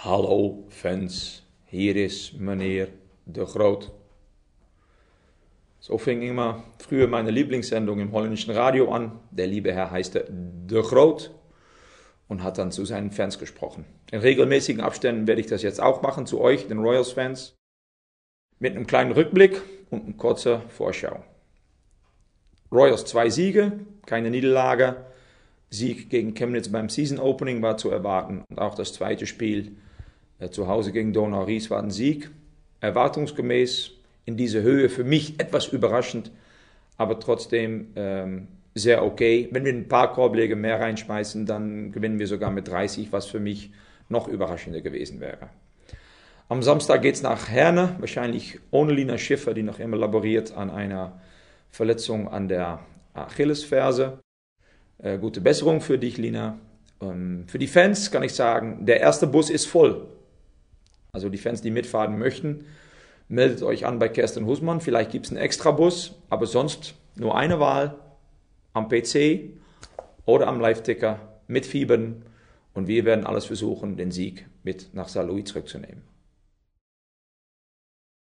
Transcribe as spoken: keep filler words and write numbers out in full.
Hallo Fans, hier ist meneer De Groot. So fing immer früher meine Lieblingssendung im holländischen Radio an. Der liebe Herr heißte De Groot und hat dann zu seinen Fans gesprochen. In regelmäßigen Abständen werde ich das jetzt auch machen, zu euch, den Royals-Fans, mit einem kleinen Rückblick und einer kurzen Vorschau. Royals zwei Siege, keine Niederlage. Sieg gegen Chemnitz beim Season Opening war zu erwarten und auch das zweite Spiel äh, zu Hause gegen Donau Ries war ein Sieg. Erwartungsgemäß in dieser Höhe, für mich etwas überraschend, aber trotzdem ähm, sehr okay. Wenn wir ein paar Korbleger mehr reinschmeißen, dann gewinnen wir sogar mit dreißig, was für mich noch überraschender gewesen wäre. Am Samstag geht es nach Herne, wahrscheinlich ohne Lina Schiffer, die noch immer laboriert an einer Verletzung an der Achillesferse. Äh, gute Besserung für dich, Lina. Ähm, für die Fans kann ich sagen, der erste Bus ist voll. Also die Fans, die mitfahren möchten, meldet euch an bei Kerstin Husmann. Vielleicht gibt es einen Extrabus, aber sonst nur eine Wahl. Am P C oder am Live-Ticker mitfiebern. Und wir werden alles versuchen, den Sieg mit nach Saarlouis zurückzunehmen.